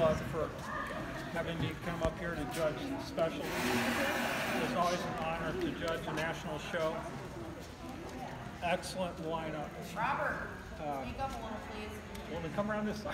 Club for having me come up here to judge specials. It's always an honor to judge a national show. Excellent lineup. Robert, speak up a little, please. Want to come around this side?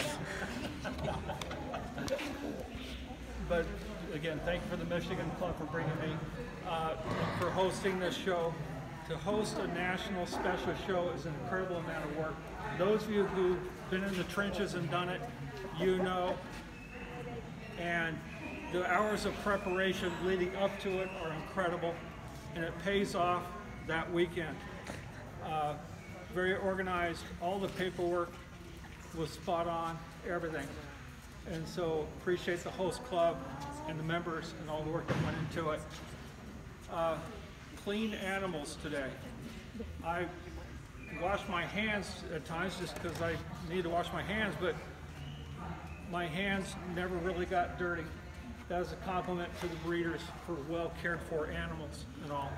But again, thank you for the Michigan Club for bringing me, for hosting this show. To host a national special show is an incredible amount of work. Those of you who've been in the trenches and done it, you know. And the hours of preparation leading up to it are incredible, and it pays off that weekend. Very organized, all the paperwork was spot on, everything. And so appreciate the host club and the members and all the work that went into it. Clean animals today. I wash my hands at times just because I need to wash my hands, but my hands never really got dirty. That is a compliment to the breeders for well cared for animals and all.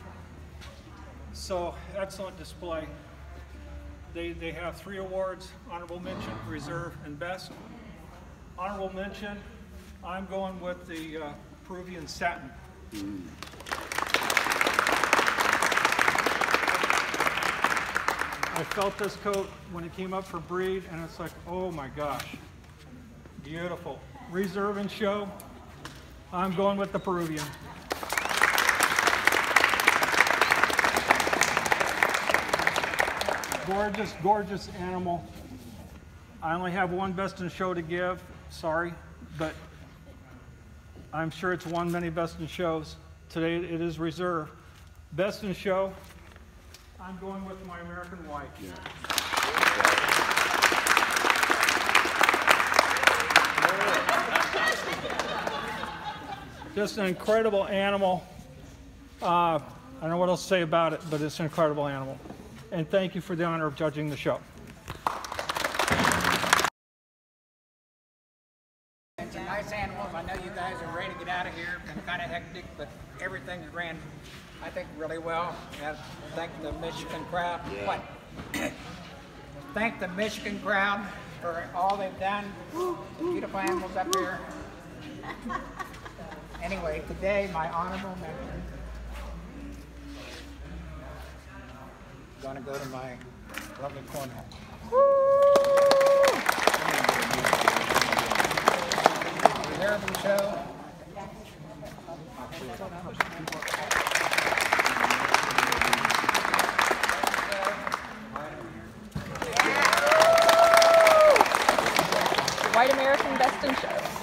So excellent display. They have 3 awards: honorable mention, reserve, and best. Honorable mention, I'm going with the Peruvian Satin. I felt this coat when it came up for breed, and it's like, oh my gosh, beautiful. Reserve and show, I'm going with the Peruvian. Gorgeous, gorgeous animal. I only have one best in show to give, sorry, but I'm sure it's won many best in shows. Today it is reserve. Best in show, I'm going with my American White. Yeah. Just an incredible animal. I don't know what else to say about it, but it's an incredible animal. And thank you for the honor of judging the show. Some nice animals. I know you guys are ready to get out of here. It's been kind of hectic, but everything's ran, I think, really well. And thank the Michigan crowd. Yeah. Thank the Michigan crowd for all they've done. The beautiful animals up here. Anyway, today my honorable mention. Going to go to my lovely cornhole. Reserve and show. White American Best in Show.